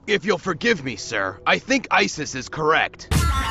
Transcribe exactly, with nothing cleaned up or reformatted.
If you'll forgive me, sir, I think ISIS is correct.